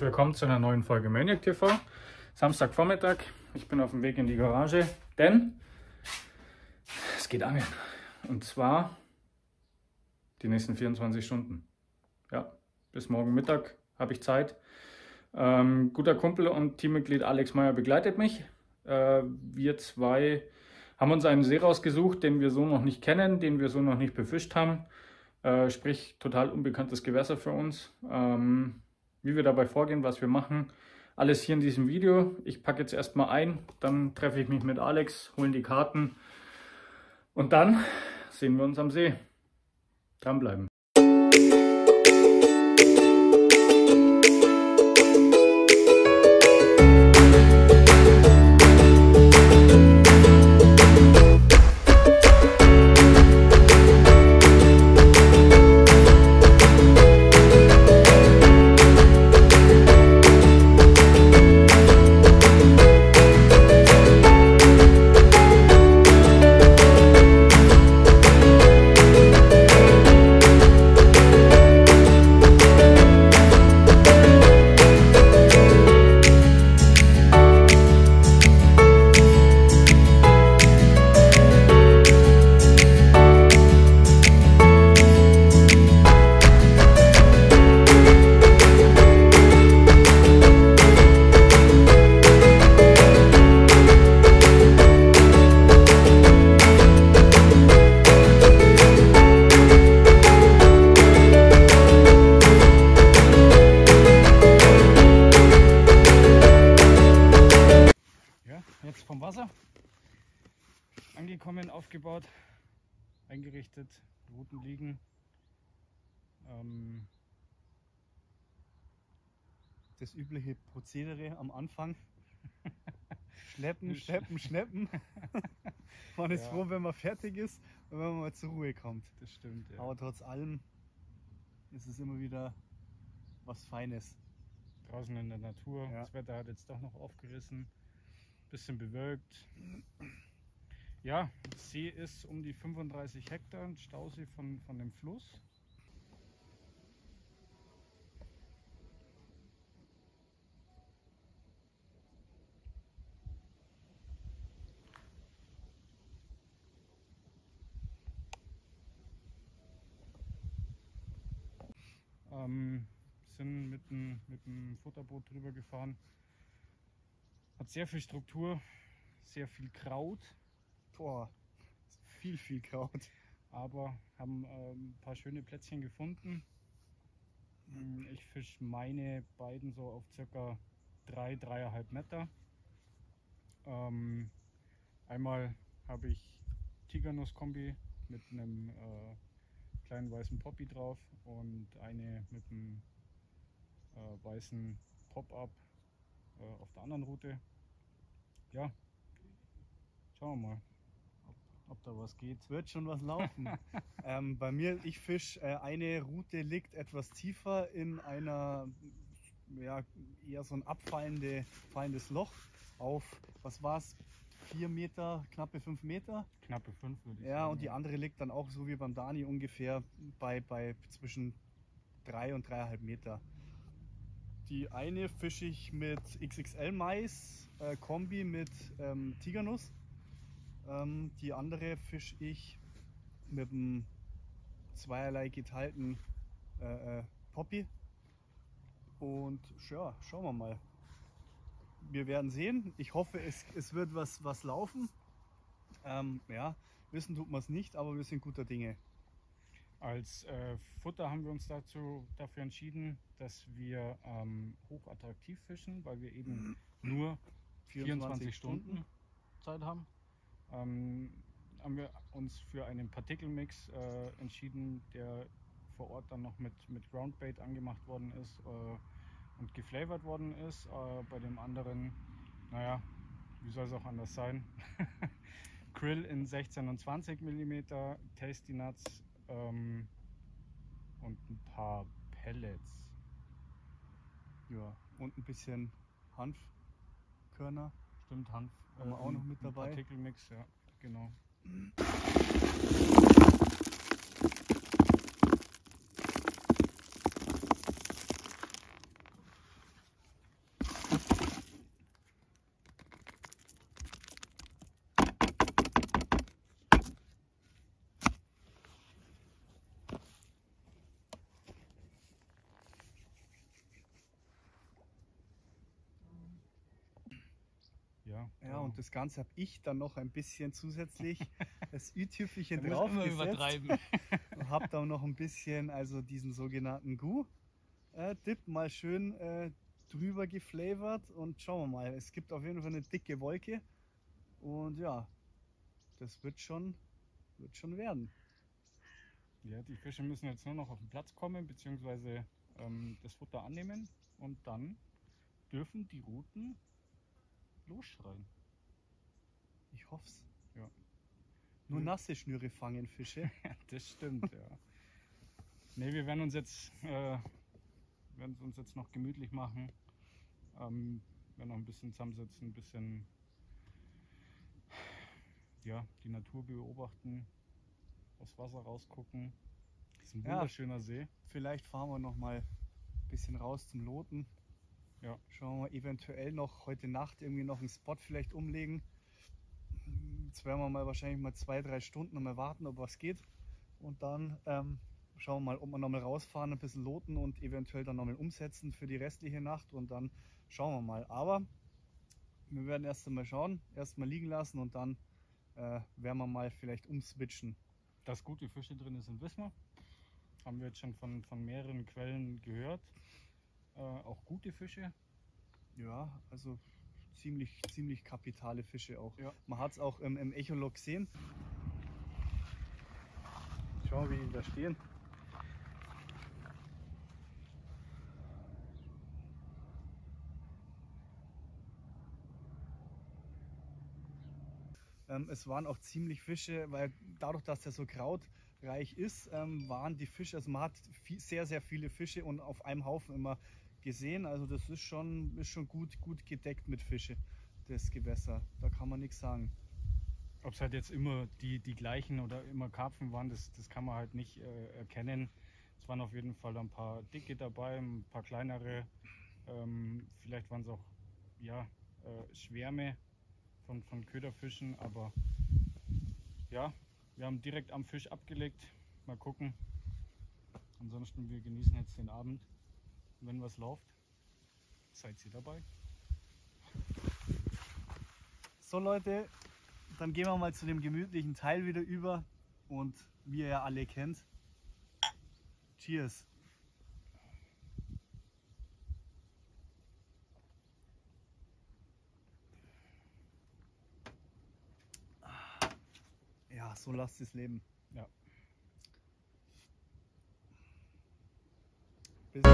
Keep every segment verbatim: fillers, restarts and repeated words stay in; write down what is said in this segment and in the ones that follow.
willkommen zu einer neuen Folge Maniac T V. Samstagvormittag, ich bin auf dem Weg in die Garage, denn es geht angeln. Und zwar die nächsten vierundzwanzig Stunden. Ja, bis morgen Mittag habe ich Zeit. Ähm, guter Kumpel und Teammitglied Alex Meyer begleitet mich. Äh, wir zwei haben uns einen See rausgesucht, den wir so noch nicht kennen, den wir so noch nicht befischt haben. Äh, sprich, total unbekanntes Gewässer für uns. Ähm, wie wir dabei vorgehen, was wir machen, alles hier in diesem Video. Ich packe jetzt erstmal ein, dann treffe ich mich mit Alex, holen die Karten und dann sehen wir uns am See. Dranbleiben. Jetzt vom Wasser angekommen, aufgebaut, eingerichtet, Routen liegen. Ähm das übliche Prozedere am Anfang. Schleppen, schleppen, schleppen. Man ist ja froh, wenn man fertig ist und wenn man mal zur Ruhe kommt. Das stimmt, ja. Aber trotz allem ist es immer wieder was Feines. Draußen in der Natur, ja. Das Wetter hat jetzt doch noch aufgerissen. Bisschen bewölkt. Ja, See ist um die fünfunddreißig Hektar, ein Stausee von, von dem Fluss. Ähm, sind mit dem, mit dem Futterboot drüber gefahren. Hat sehr viel Struktur, sehr viel Kraut. Boah, viel, viel Kraut. Aber haben äh, ein paar schöne Plätzchen gefunden. Ich fische meine beiden so auf circa drei, dreieinhalb Meter. Ähm, einmal habe ich Tigernuss-Kombi mit einem äh, kleinen weißen Poppy drauf und eine mit einem äh, weißen Pop-Up äh, auf der anderen Route. Ja, schauen wir mal, ob, ob da was geht. Es wird schon was laufen. ähm, bei mir, ich fische, äh, eine Route liegt etwas tiefer in einer, ja, eher so ein abfallendes fallendes Loch auf, was war es, vier Meter, knappe fünf Meter? Knappe fünf würde ich ja, sagen. Und die andere liegt dann auch so wie beim Dani ungefähr bei, bei zwischen drei und dreieinhalb Meter. Die eine fische ich mit X X L Mais, äh, Kombi mit ähm, Tigernuss. Ähm, die andere fische ich mit einem zweierlei geteilten äh, äh, Poppy. Und ja, schauen wir mal. Wir werden sehen. Ich hoffe, es, es wird was, was laufen. Ähm, ja, wissen tut man es nicht, aber wir sind guter Dinge. Als äh, Futter haben wir uns dazu, dafür entschieden, dass wir ähm, hochattraktiv fischen, weil wir eben nur vierundzwanzig Stunden Zeit haben. Ähm, haben wir uns für einen Partikelmix äh, entschieden, der vor Ort dann noch mit, mit Groundbait angemacht worden ist äh, und geflavored worden ist. Äh, bei dem anderen, naja, wie soll es auch anders sein? Krill in sechzehn und zwanzig Millimeter, Tasty Nuts ähm, und ein paar Pellets. Ja, und ein bisschen Hanfkörner. Stimmt, Hanf haben wir äh, auch noch mit dabei. Partikelmix, ja, genau. und das Ganze habe ich dann noch ein bisschen zusätzlich das Ü-Tüpfelchen Da muss drauf immer gesetzt übertreiben. und habe dann noch ein bisschen, also diesen sogenannten Gu-Dip mal schön äh, drüber geflavored und schauen wir mal. Es gibt auf jeden Fall eine dicke Wolke und ja, das wird schon, wird schon werden. Ja, die Fische müssen jetzt nur noch auf den Platz kommen, beziehungsweise ähm, das Futter annehmen und dann dürfen die Ruten losschreien. Ich hoff's. Ja. Nur Ja. nasse Schnüre fangen Fische. Das stimmt, ja. Ne, wir werden uns jetzt, äh, werden uns jetzt noch gemütlich machen. Ähm, werden noch ein bisschen zusammensitzen, ein bisschen ja, die Natur beobachten, aufs Wasser rausgucken. Das ist ein Ja. wunderschöner See. Vielleicht fahren wir noch mal ein bisschen raus zum Loten. Ja. Schauen wir eventuell noch heute Nacht irgendwie noch einen Spot vielleicht umlegen. Jetzt werden wir mal wahrscheinlich mal zwei, drei Stunden noch mal warten, ob was geht. Und dann ähm, schauen wir mal, ob wir noch mal rausfahren, ein bisschen loten und eventuell dann noch mal umsetzen für die restliche Nacht. Und dann schauen wir mal. Aber wir werden erst einmal schauen, erst mal liegen lassen und dann äh, werden wir mal vielleicht umswitchen. Dass gute Fische drin sind, wissen wir. Haben wir jetzt schon von, von mehreren Quellen gehört. Äh, auch gute Fische. Ja, also ziemlich, ziemlich kapitale Fische auch. Ja. Man hat es auch im, im Echolot gesehen. Schauen wir, wie die da stehen. Ähm, es waren auch ziemlich Fische, weil dadurch, dass der so krautreich ist, ähm, waren die Fische, also man hat viel, sehr, sehr viele Fische und auf einem Haufen immer gesehen. Also das ist schon, ist schon gut, gut gedeckt mit Fische, das Gewässer. Da kann man nichts sagen. Ob es halt jetzt immer die, die gleichen oder immer Karpfen waren, das, das kann man halt nicht äh, erkennen. Es waren auf jeden Fall ein paar dicke dabei, ein paar kleinere. Ähm, vielleicht waren es auch ja, äh, Schwärme von, von Köderfischen, aber ja, wir haben direkt am Fisch abgelegt. Mal gucken. Ansonsten, wir genießen jetzt den Abend. Wenn was läuft, seid ihr dabei. So Leute, dann gehen wir mal zu dem gemütlichen Teil wieder über und wie ihr ja alle kennt, Cheers! Ja, so lasst es leben. Ja. Bis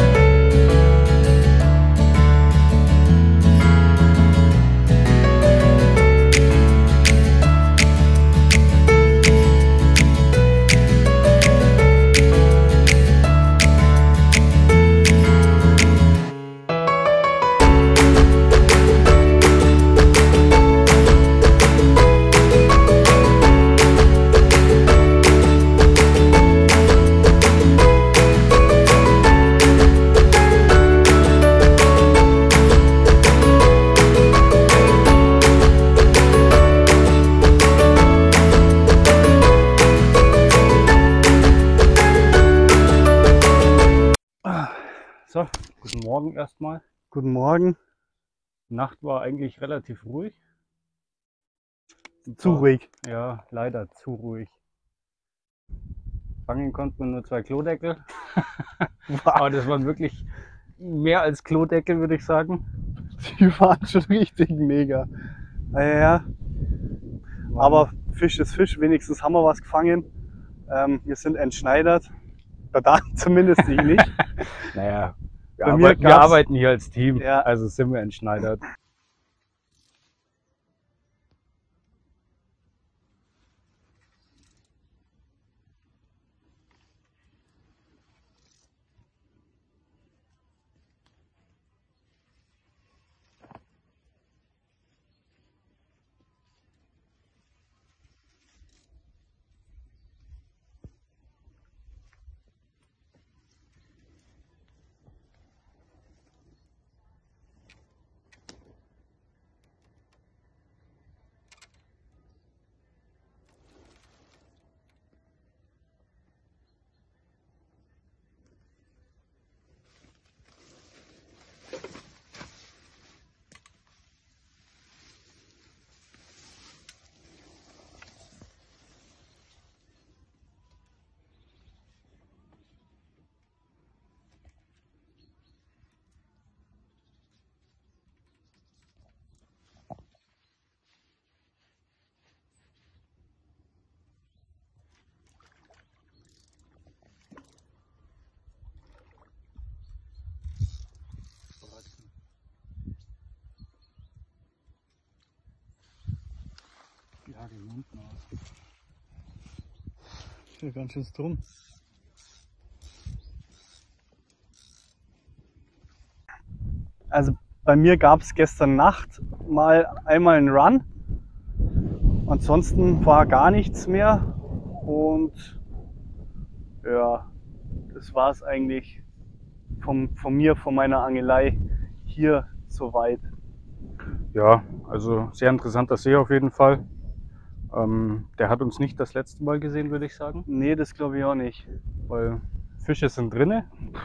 So, guten Morgen erstmal. Guten Morgen. Die Nacht war eigentlich relativ ruhig. Zu ruhig. Ja, leider zu ruhig. Fangen konnten wir nur zwei Klodeckel. Aber das waren wirklich mehr als Klodeckel, würde ich sagen. Die waren schon richtig mega. Ja, ja. Aber Fisch ist Fisch, wenigstens haben wir was gefangen. Ähm, wir sind entschneidert. Da Dani zumindest ich nicht. Naja, wir, Bei mir arbeit, wir gab's- arbeiten hier als Team, Ja. also sind wir entschneidert. Ja, die unten aus. Hier ganz schön drum. Also bei mir gab es gestern Nacht mal einmal einen Run. Ansonsten war gar nichts mehr. Und ja, das war es eigentlich vom, von mir, von meiner Angelei hier soweit. Ja, also sehr interessanter See auf jeden Fall. Ähm, der hat uns nicht das letzte Mal gesehen, würde ich sagen. Nee, das glaube ich auch nicht. Weil Fische sind drinne.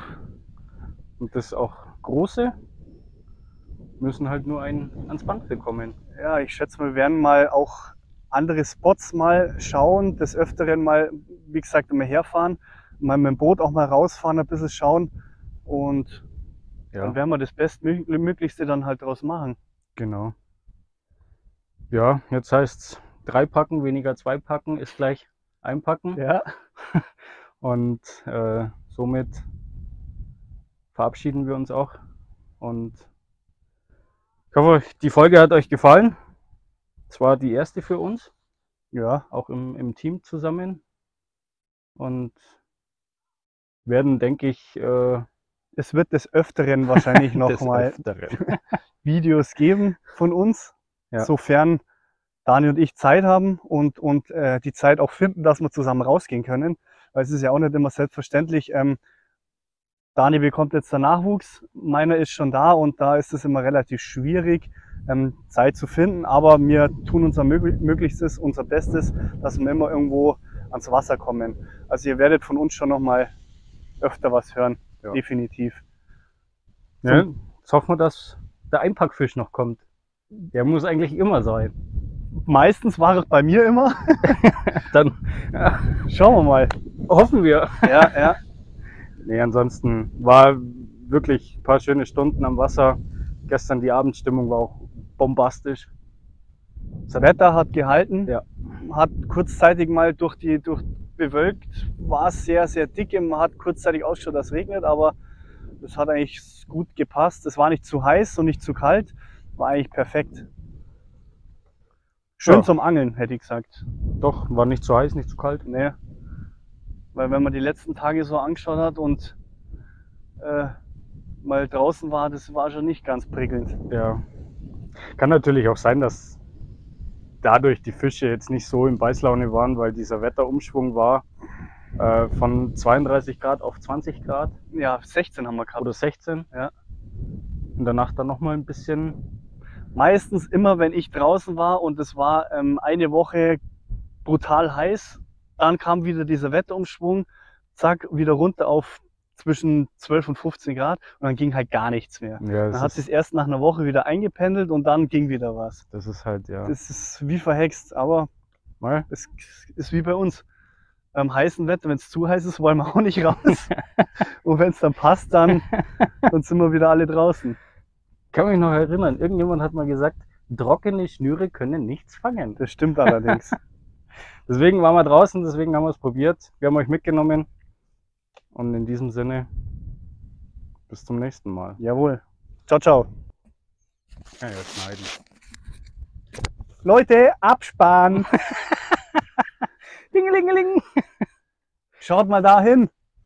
Und das auch große. Müssen halt nur ein, ans Band bekommen. Ja, ich schätze, wir werden mal auch andere Spots mal schauen, des Öfteren mal, wie gesagt, immer herfahren, mal mit dem Boot auch mal rausfahren, ein bisschen schauen und Ja, dann werden wir das Bestmöglichste dann halt draus machen. genau. Ja, jetzt heißt's drei packen, weniger zwei packen, ist gleich einpacken. Ja, Und äh, somit verabschieden wir uns auch. Und ich hoffe, die Folge hat euch gefallen. Es war die erste für uns, ja, auch im, im Team zusammen. Und werden, denke ich, äh, es wird des Öfteren wahrscheinlich noch des mal Öfteren. Videos geben von uns, Ja. sofern Dani und ich Zeit haben und, und äh, die Zeit auch finden, dass wir zusammen rausgehen können. Weil es ist ja auch nicht immer selbstverständlich. Ähm, Dani bekommt jetzt den Nachwuchs, meiner ist schon da und da ist es immer relativ schwierig, ähm, Zeit zu finden. Aber wir tun unser Möglich Möglichstes, unser Bestes, dass wir immer irgendwo ans Wasser kommen. Also ihr werdet von uns schon noch mal öfter was hören, Ja. definitiv. Ja, jetzt hoffen wir, dass der Einpackfisch noch kommt. Der muss eigentlich immer sein. Meistens war es bei mir immer. Dann ja, Schauen wir mal. hoffen wir. Ja, ja. Nee, ansonsten war wirklich ein paar schöne Stunden am Wasser. Gestern die Abendstimmung war auch bombastisch. Das Wetter hat gehalten, Ja. hat kurzzeitig mal durch die durch bewölkt, war es sehr, sehr dick. Man hat kurzzeitig ausgeschaut, dass es regnet, aber das hat eigentlich gut gepasst. Es war nicht zu heiß und nicht zu kalt, war eigentlich perfekt. Schön Ja. zum Angeln, hätte ich gesagt. Doch, war nicht zu heiß, nicht zu kalt. Nee. Weil wenn man die letzten Tage so angeschaut hat und äh, mal draußen war, das war schon nicht ganz prickelnd. Ja. Kann natürlich auch sein, dass dadurch die Fische jetzt nicht so in Beißlaune waren, weil dieser Wetterumschwung war äh, von zweiunddreißig Grad auf zwanzig Grad Ja, sechzehn haben wir gehabt. oder sechzehn. Ja. In der Nacht dann nochmal ein bisschen. Meistens immer, wenn ich draußen war und es war ähm, eine Woche brutal heiß, dann kam wieder dieser Wetterumschwung, zack, wieder runter auf zwischen zwölf und fünfzehn Grad und dann ging halt gar nichts mehr. Ja, Dann das, hat es ist, sich erst nach einer Woche wieder eingependelt und dann ging wieder was. das ist halt, ja. Das ist wie verhext, aber Mal. es ist wie bei uns. Beim heißen Wetter, wenn es zu heiß ist, wollen wir auch nicht raus. Und wenn es dann passt, dann, dann sind wir wieder alle draußen. Ich kann mich noch erinnern, irgendjemand hat mal gesagt, trockene Schnüre können nichts fangen. Das stimmt allerdings. Deswegen waren wir draußen, deswegen haben wir es probiert. Wir haben euch mitgenommen. Und in diesem Sinne, bis zum nächsten Mal. Jawohl. Ciao, ciao. Ja, ja, schneiden. Leute, absparen. Dingelingeling. Schaut mal da hin.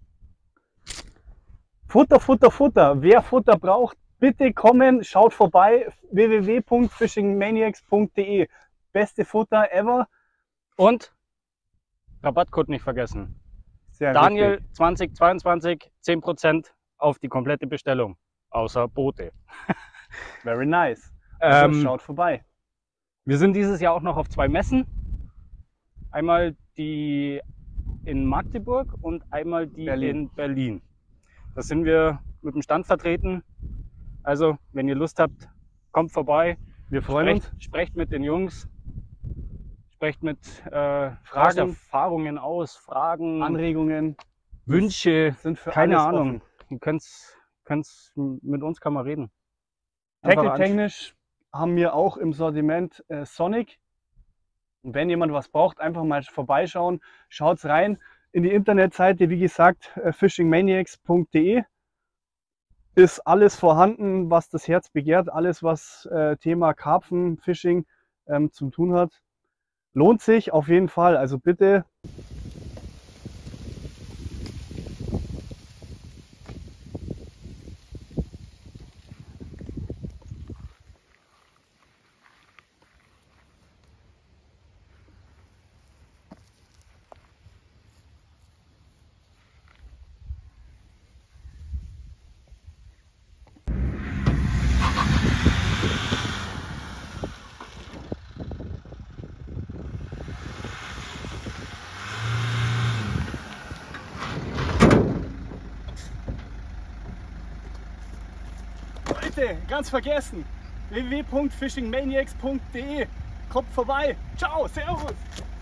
Futter, Futter, Futter. Wer Futter braucht, bitte kommen, schaut vorbei. w w w punkt fishing maniacs punkt d e. Beste Futter ever. Und Rabattcode nicht vergessen. Sehr Daniel wichtig. zwanzig zweiundzwanzig, zehn Prozent auf die komplette Bestellung. Außer Boote. Very nice. Also Ähm, schaut vorbei. Wir sind dieses Jahr auch noch auf zwei Messen. Einmal die in Magdeburg und einmal die Berlin. in Berlin. Da sind wir mit dem Stand vertreten. Also, wenn ihr Lust habt, kommt vorbei. Wir freuen uns. Sprecht, sprecht mit den Jungs. Sprecht mit äh, Fragen. tauscht Erfahrungen aus, Fragen, Anregungen Wünsche. sind für Keine alles Ahnung. offen. Ihr könnt's, könnt's, mit uns kann man reden. Einfach ansch- Tackle-technisch haben wir auch im Sortiment äh, Sonic. Und wenn jemand was braucht, einfach mal vorbeischauen. Schaut's rein in die Internetseite, wie gesagt, äh, fishing maniacs punkt d e. Ist alles vorhanden, was das Herz begehrt, alles was äh, Thema Karpfen, Fishing ähm, zu tun hat. lohnt sich auf jeden Fall. Also bitte. Leute, ganz vergessen, w w w punkt fishing maniacs punkt de. Kommt vorbei. Ciao, servus.